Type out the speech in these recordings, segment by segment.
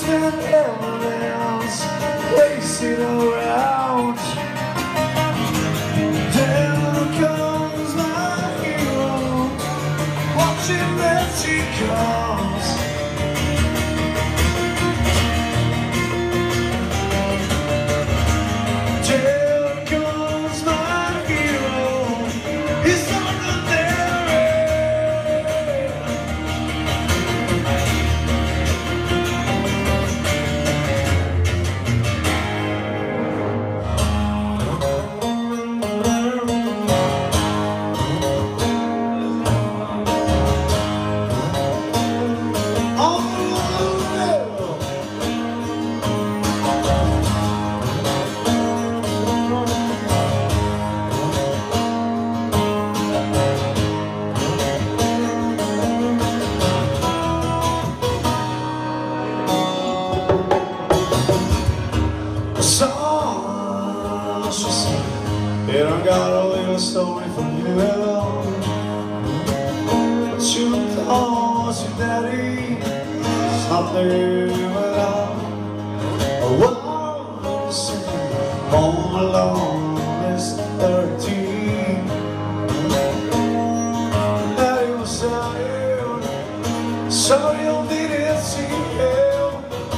and evidence wasted around. There comes my hero, watching as she comes. There comes my hero, he's ordinary. And I got a little story for you. What you thought your daddy is not there without a word to say. Home alone is 13. Daddy was saying, so you didn't see him,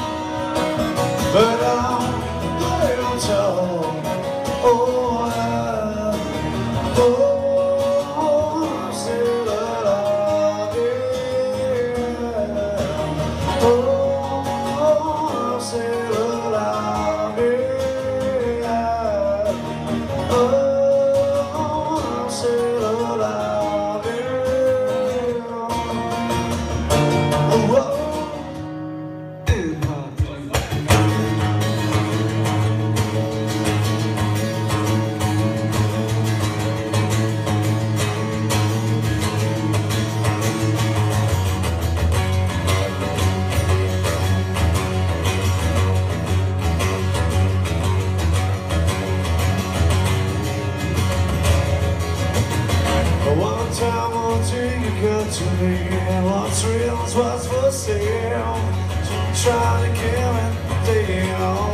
but I'm little told. Oh, one time, one thing occurred to me, and what's real is what's for sale. So I'm trying to kill it down.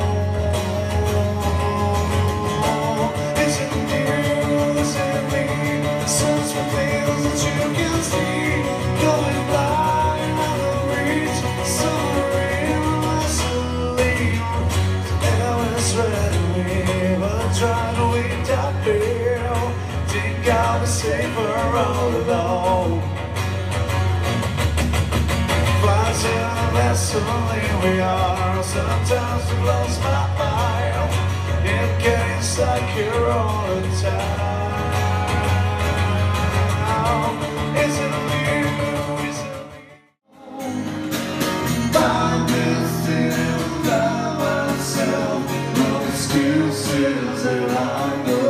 Is it you? Is it me? Search for things that you can see. Going by another reach, somewhere endlessly. Now it's ready, but try to wait that bill. Think I'll be safer all alone. Flies in a vessel, we are. Sometimes it blows my mind. It gets like here all the time. Is it you? Is it me? I'm missing by myself. No excuses that I know.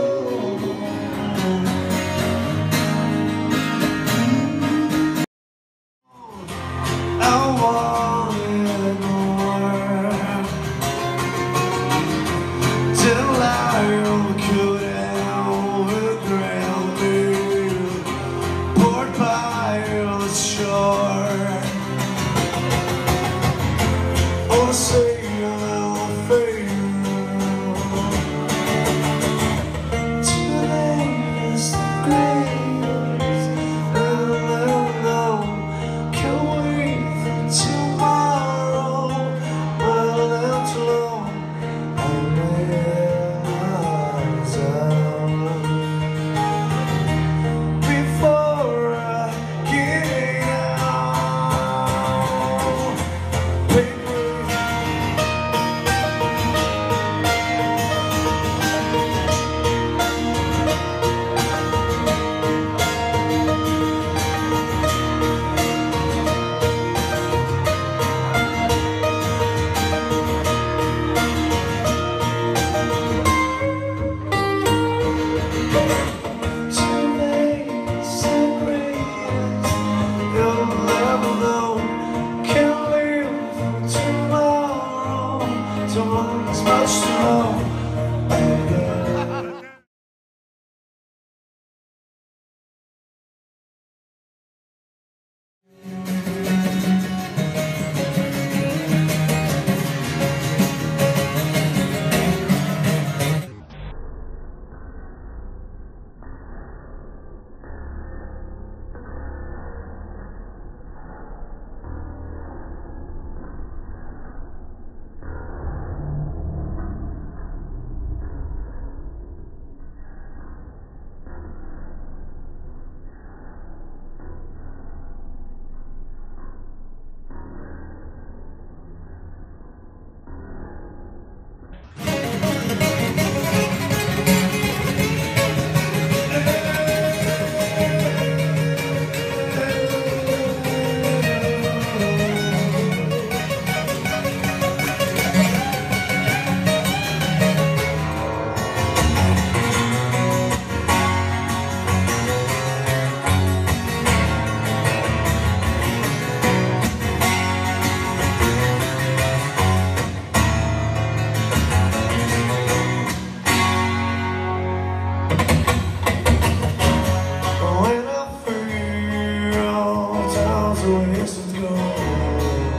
to wasted gold.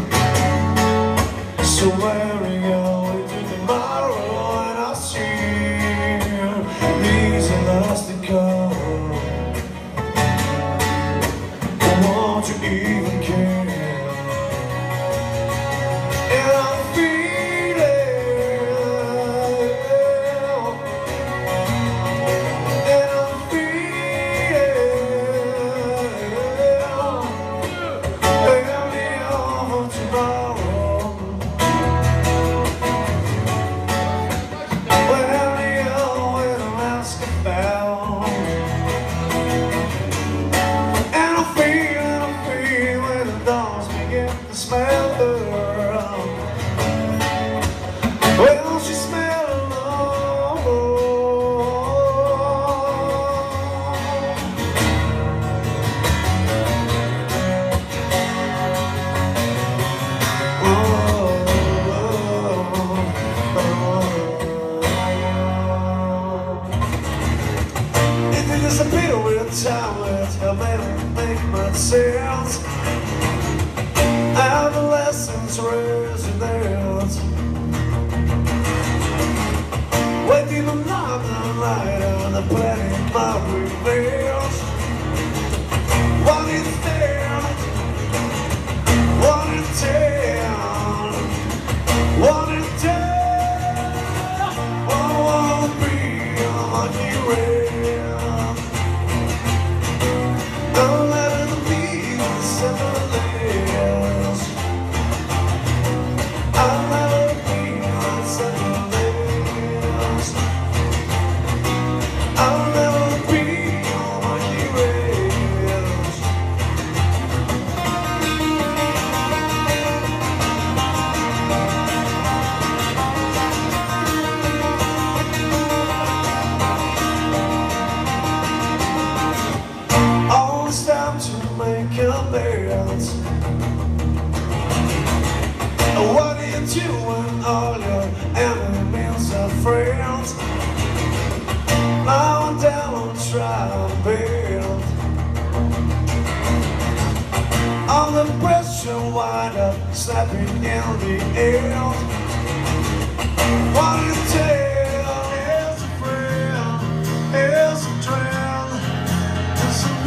So where we go into tomorrow, and I'll see these elastic cars. Won't you even care? And I'm feeling, and I'm feeling, and me over tomorrow. Well, me over with a mask about. And I'm feeling the dogs begin to smell her. Well, she smelled alone. It did disappear with time, with her baby make much sense. Adolescence residence, waking another night on the planet my reveals. What is there? What is there? What is there? I wanna be on you. Don't let it be simple days. I'll never be on simple days. I'll never be on my heroes. All this time to make amends. What do you do when all your enemies are friends? Now and down on trial build. All the pressure wind up snapping in the air. What do you tell? Is a friend, is a trend, it's a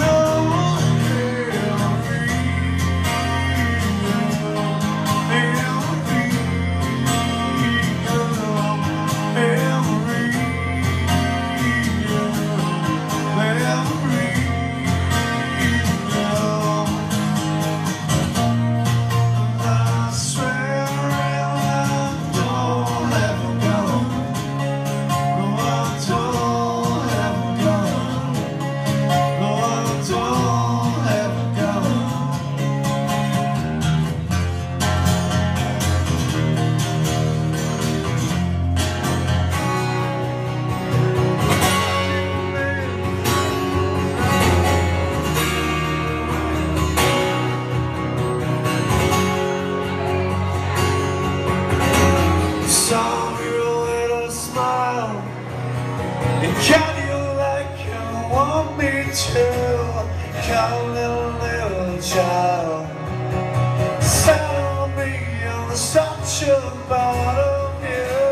can you like you want me to? Come little child, settle me on such about of you.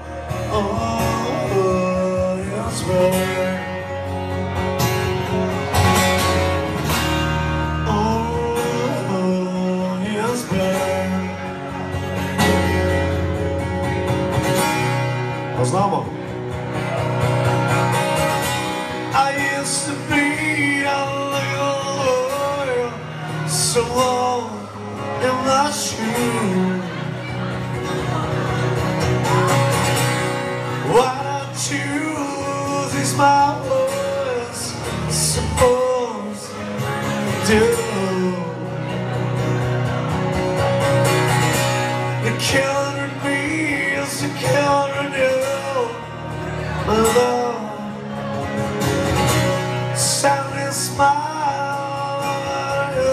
Oh, yes, baby. Oh, yes, baby. Познamo. I used to be a little loyal, so long in my shoes. What I choose is my voice, suppose do. The killer in me is the killer in you, my love. Sadly smile at you.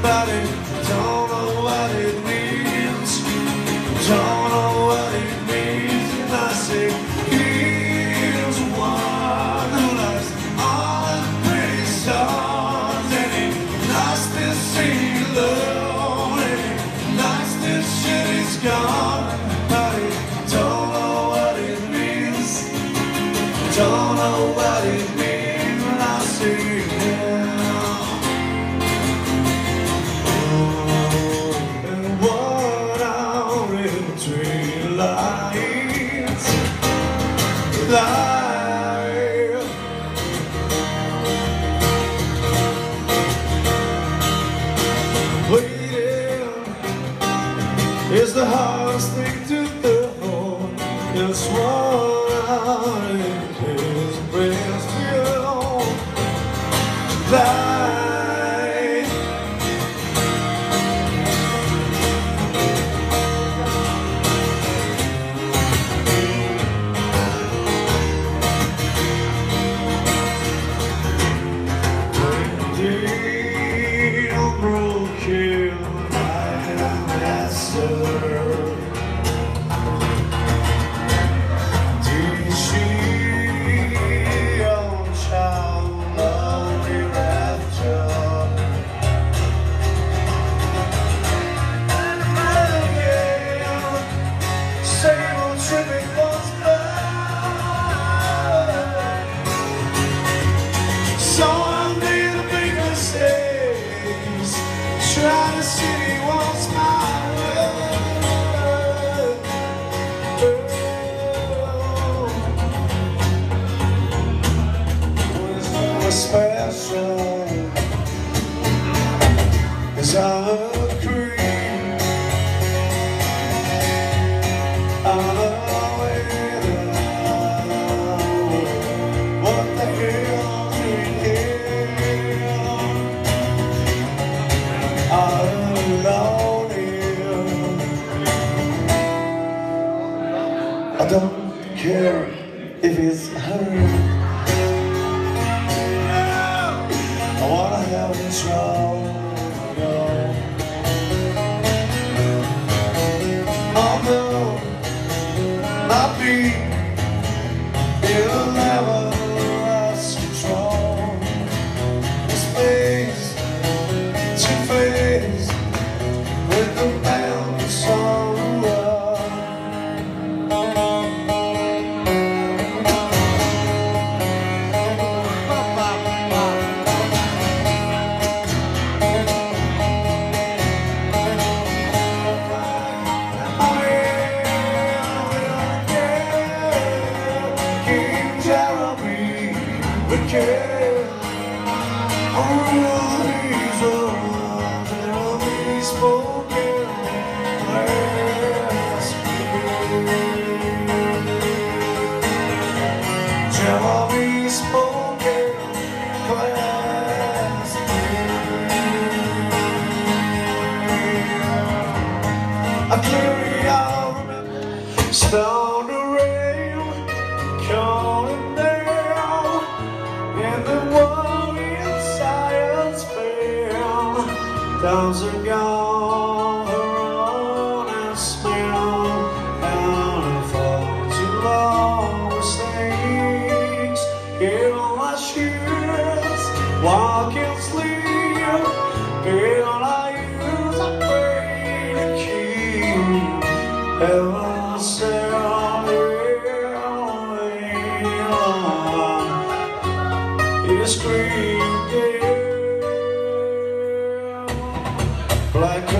but it don't know what it means. Don't know what it means. And I say, here's one who loves all the pretty songs, and he likes this city alone, and he likes this shit he's gone, but he don't know what it means. Don't know what it means. When I say, waiting is the hardest thing to do. It's what is best to try to see what's my world. What's special is I agree. What the hell do you hear? I don't care if it's hurry. I wanna have control. Oh no, not me. It'll never lose control. Space to face with the bound song. Stone to rail, coming down, and the warrior science fell. Dogs are gone, her own and smell, down and fall too long mistakes. Get on my shoes, walk and sleep. Get on I use, I pray to keep heaven. Scream, yeah, like